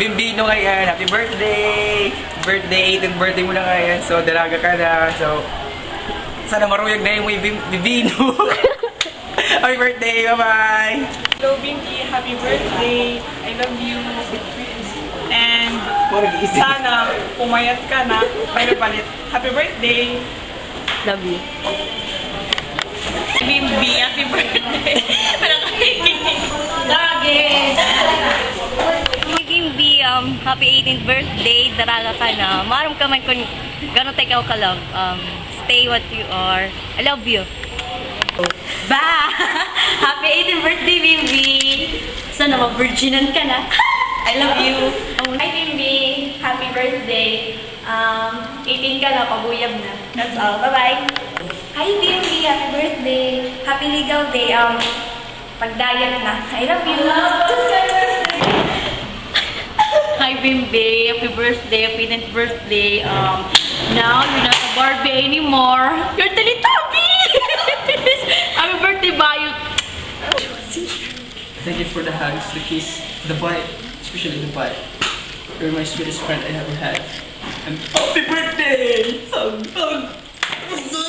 Bimbino ngayon. Happy birthday! Birthday, 18th birthday mo na ngayon. So, dalaga ka na. So, sana maruyag na yung Bimbino. Happy birthday! Bye-bye! Hello, Binky. Happy birthday. I love you. And sana pumayat ka na. Palit. Happy birthday. Love you. Bimbi, happy birthday. Lagi. Bimbi, happy 18th birthday. Daraga ka na. Maram ka man kung gano'n tayo ka love. Stay what you are. I love you. Ba! Happy 18th birthday, Bimbi. Sana mag-virginan ka na. I love you. Hi, Bimbi. Happy birthday. 18 ka na, pabuyab na. That's all. Bye-bye. Hi, Bimbi. Happy birthday. Happy legal day. Pag-diet na. I love you. Hi, Bimbi. Happy birthday. Happy 18th birthday. Now, you're not a Barbie anymore. You're Teletubby! Happy birthday, Bayo. Thank you for the hugs, the kiss, the bite, especially the bite. You're my sweetest friend I ever had. And happy birthday! Hug!